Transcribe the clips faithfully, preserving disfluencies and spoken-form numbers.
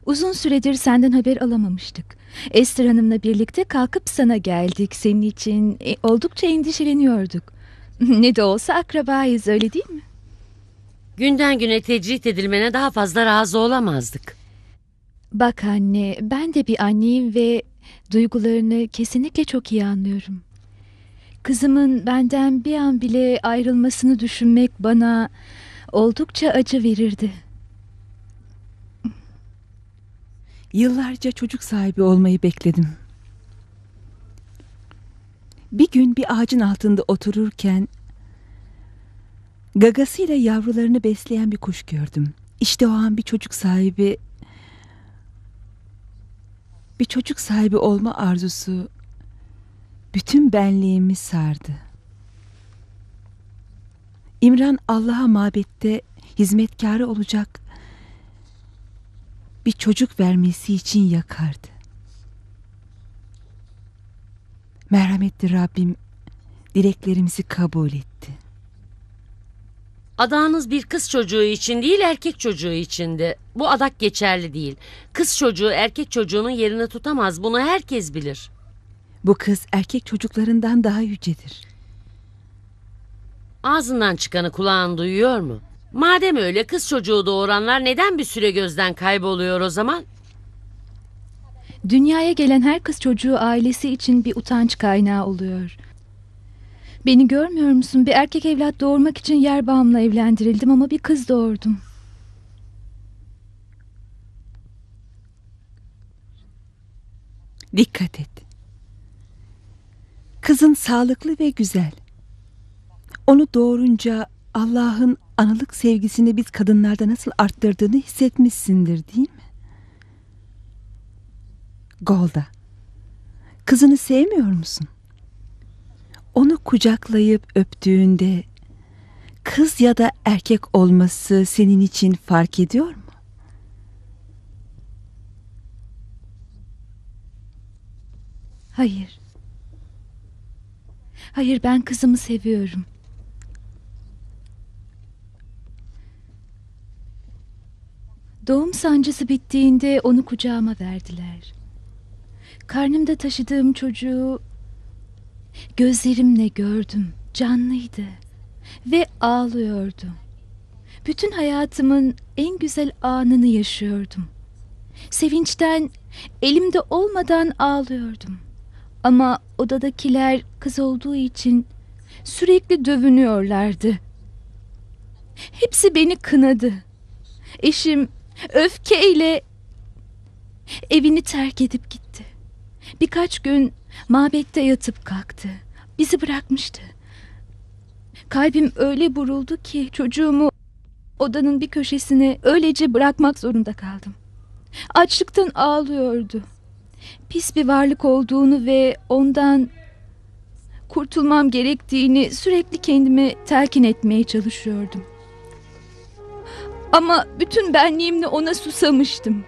Uzun süredir senden haber alamamıştık. Esther Hanım'la birlikte kalkıp sana geldik. Senin için e, oldukça endişeleniyorduk. Ne de olsa akrabayız, öyle değil mi? Günden güne tecrit edilmene daha fazla razı olamazdık. Bak anne, ben de bir anneyim ve duygularını kesinlikle çok iyi anlıyorum. Kızımın benden bir an bile ayrılmasını düşünmek bana oldukça acı verirdi. Yıllarca çocuk sahibi olmayı bekledim. Bir gün bir ağacın altında otururken gagasıyla yavrularını besleyen bir kuş gördüm. İşte o an bir çocuk sahibi bir çocuk sahibi olma arzusu bütün benliğimi sardı. İmran Allah'a mabette hizmetkarı olacak bir çocuk vermesi için yakardı. Merhametli Rabbim dileklerimizi kabul etti. Adağınız bir kız çocuğu için değil, erkek çocuğu içindi. Bu adak geçerli değil. Kız çocuğu erkek çocuğunun yerini tutamaz. Bunu herkes bilir. Bu kız erkek çocuklarından daha yücedir. Ağzından çıkanı kulağın duyuyor mu? Madem öyle, kız çocuğu doğuranlar neden bir süre gözden kayboluyor o zaman? Dünyaya gelen her kız çocuğu ailesi için bir utanç kaynağı oluyor. Beni görmüyor musun? Bir erkek evlat doğurmak için yer bağımla evlendirildim ama bir kız doğurdum. Dikkat et. Kızın sağlıklı ve güzel. Onu doğurunca Allah'ın analık sevgisini biz kadınlarda nasıl arttırdığını hissetmişsindir, değil mi? Golda, kızını sevmiyor musun? Onu kucaklayıp öptüğünde kız ya da erkek olması senin için fark ediyor mu? Hayır. Hayır, ben kızımı seviyorum. Doğum sancısı bittiğinde onu kucağıma verdiler. Karnımda taşıdığım çocuğu gözlerimle gördüm. Canlıydı ve ağlıyordu. Bütün hayatımın en güzel anını yaşıyordum. Sevinçten elimde olmadan ağlıyordum. Ama odadakiler kız olduğu için sürekli dövünüyorlardı. Hepsi beni kınadı. Eşim öfkeyle evini terk edip gitti. Birkaç gün mabette yatıp kalktı. Bizi bırakmıştı. Kalbim öyle buruldu ki çocuğumu odanın bir köşesine öylece bırakmak zorunda kaldım. Açlıktan ağlıyordu. Pis bir varlık olduğunu ve ondan kurtulmam gerektiğini sürekli kendime telkin etmeye çalışıyordum. Ama bütün benliğimle ona susamıştım.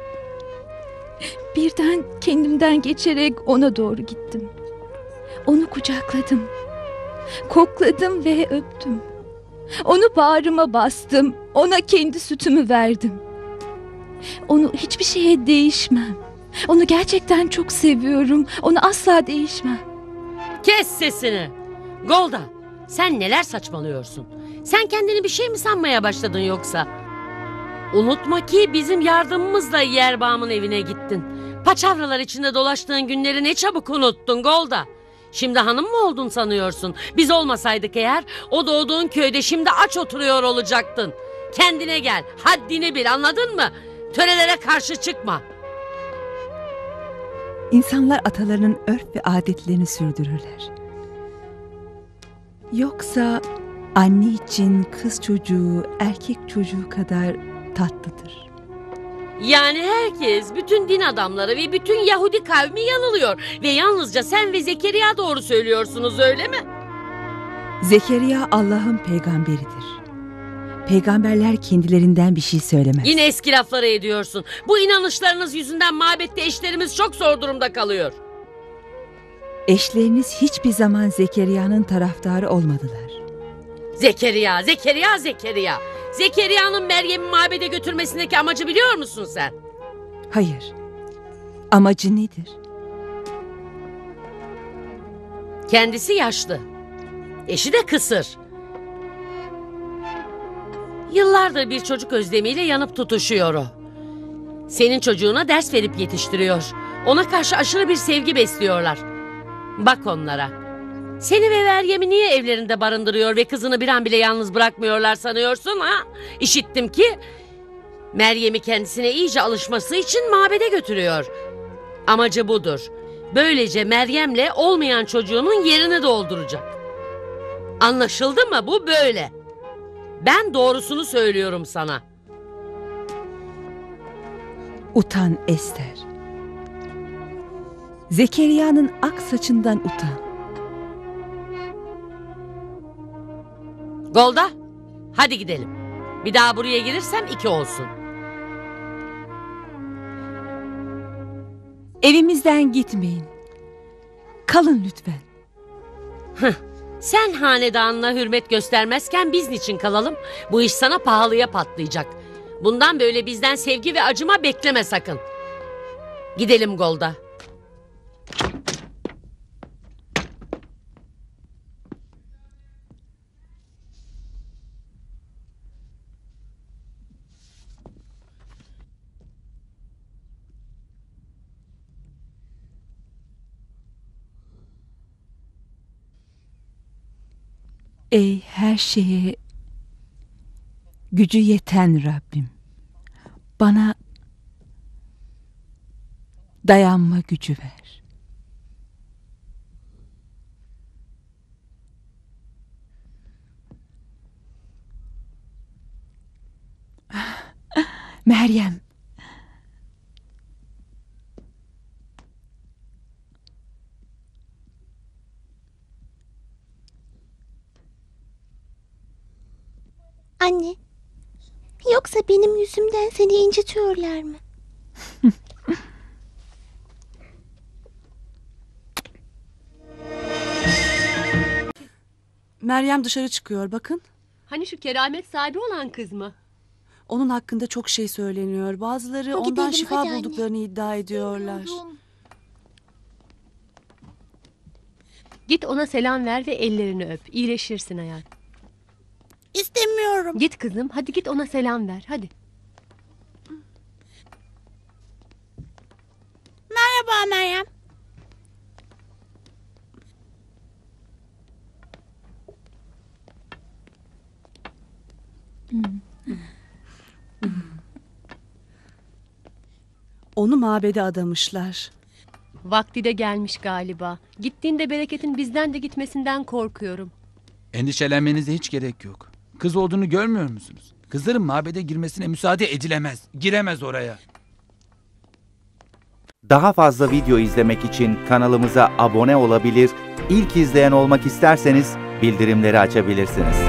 Birden kendimden geçerek ona doğru gittim. Onu kucakladım. Kokladım ve öptüm. Onu bağrıma bastım. Ona kendi sütümü verdim. Onu hiçbir şeye değişmem. Onu gerçekten çok seviyorum. Onu asla değişmem. Kes sesini. Golda, sen neler saçmalıyorsun? Sen kendini bir şey mi sanmaya başladın yoksa? Unutma ki bizim yardımımızla Yerbağım'ın evine gittin. Paçavralar içinde dolaştığın günleri ne çabuk unuttun Golda. Şimdi hanım mı oldun sanıyorsun? Biz olmasaydık eğer o doğduğun köyde şimdi aç oturuyor olacaktın. Kendine gel, haddini bil, anladın mı? Törelere karşı çıkma. İnsanlar atalarının örf ve adetlerini sürdürürler. Yoksa anne için kız çocuğu erkek çocuğu kadar tatlıdır. Yani herkes, bütün din adamları ve bütün Yahudi kavmi yanılıyor. Ve yalnızca sen ve Zekeriya doğru söylüyorsunuz, öyle mi? Zekeriya Allah'ın peygamberidir. Peygamberler kendilerinden bir şey söylemez. Yine eski lafları ediyorsun. Bu inanışlarınız yüzünden mabette eşlerimiz çok zor durumda kalıyor. Eşleriniz hiçbir zaman Zekeriya'nın taraftarı olmadılar. Zekeriya, Zekeriya, Zekeriya. Zekeriya'nın Meryem'i mabede götürmesindeki amacı biliyor musun sen? Hayır. Amacı nedir? Kendisi yaşlı. Eşi de kısır. Yıllardır bir çocuk özlemiyle yanıp tutuşuyor o. Senin çocuğuna ders verip yetiştiriyor. Ona karşı aşırı bir sevgi besliyorlar. Bak onlara. Seni ve Meryem'i niye evlerinde barındırıyor ve kızını bir an bile yalnız bırakmıyorlar sanıyorsun ha? İşittim ki Meryem'i kendisine iyice alışması için mabede götürüyor. Amacı budur. Böylece Meryem'le olmayan çocuğunun yerini dolduracak. Anlaşıldı mı? Bu böyle. Ben doğrusunu söylüyorum sana. Utan Ester. Zekeriya'nın ak saçından utan. Golda, hadi gidelim. Bir daha buraya gelirsem iki olsun. Evimizden gitmeyin. Kalın lütfen. Hıh, sen hanedanına hürmet göstermezken biz niçin kalalım? Bu iş sana pahalıya patlayacak. Bundan böyle bizden sevgi ve acıma bekleme sakın. Gidelim Golda. Ey her şeye gücü yeten Rabbim, bana dayanma gücü ver. Meryem. Anne, yoksa benim yüzümden seni incitiyorlar mı? Meryem dışarı çıkıyor bakın. Hani şu keramet sahibi olan kız mı? Onun hakkında çok şey söyleniyor. Bazıları Hadi ondan gidelim, şifa hadi anne. bulduklarını iddia ediyorlar. Git ona selam ver ve ellerini öp. İyileşirsin hayat. İstemiyorum. Git kızım, hadi git ona selam ver. Hadi. Merhaba Meryem. Onu mabede adamışlar. Vakti de gelmiş galiba. Gittiğinde bereketin bizden de gitmesinden korkuyorum. Endişelenmenize hiç gerek yok. Kız olduğunu görmüyor musunuz? Kızların mabede girmesine müsaade edilemez. Giremez oraya. Daha fazla video izlemek için kanalımıza abone olabilir, ilk izleyen olmak isterseniz bildirimleri açabilirsiniz.